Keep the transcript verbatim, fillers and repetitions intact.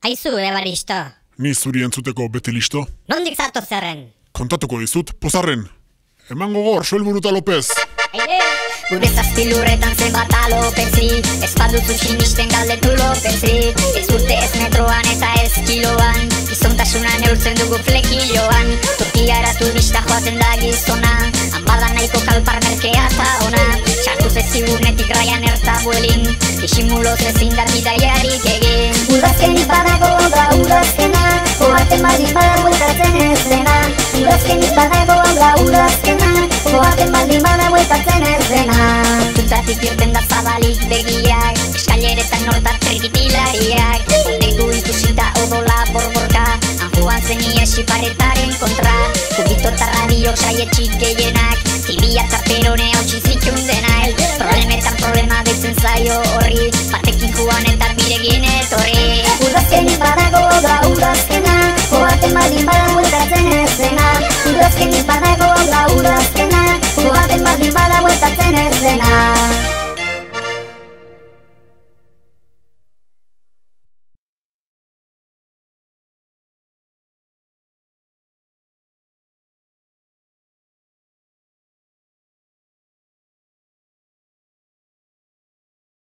Aizu, Ebaristo. Ni zuri entzuteko beti listo? Nondik zato zerren? Kontatuko dizut, pozarren. Eman gogor, Soel Buruta Lopez. Aide! Gure zazpilurretan zenbat alopetzi, ez baduzu sinisten galdetu lopetzi. Ez urte ez metroan eta ez kiloan, gizontasuna neurtzen dugu flekiloan. Turkiara turista joaten da gizona, hanbada nahiko kalpar merkea eta ona. Txartu zezigurnetik raian erta buelin, disimuloz ezin da bidaiarik egin. Udazkenik badago da udazkena, oaten baldin bada bueltatzen ez dena. Udazkenik badago da udazkena, oaten baldin bada bueltatzen ez dena. Zutatik irten da zabalik begiak, eskaileretan nortat trikitilariak. Ondegu ikusita odola borborka, anjuan zenia xiparetaren kontra. Kubito eta radio saietxik gehienak, tibia eta perone hautsi zitun denael. Problemetan problema deitzen zaio horri, batekin juan eta biregin etorri. Udazkenik badago da udazkena, oaten baldin bada bueltatzen ez dena. Udazkenik badago da udazkena, oaten baldin bada bueltatzen ez dena.